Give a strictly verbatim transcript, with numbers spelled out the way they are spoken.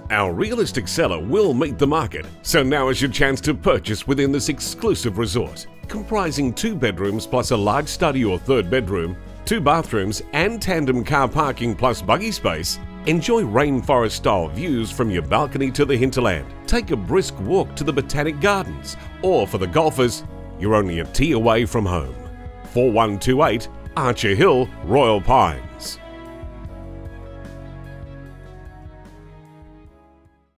Our realistic seller will meet the market, so now is your chance to purchase within this exclusive resort. Comprising two bedrooms plus a large study or third bedroom, two bathrooms and tandem car parking plus buggy space, enjoy rainforest-style views from your balcony to the Hinterland. Take a brisk walk to the Botanical Gardens, or for the golfers, you're only a tee away from home. four one two eight Archer Hill, Royal Pines.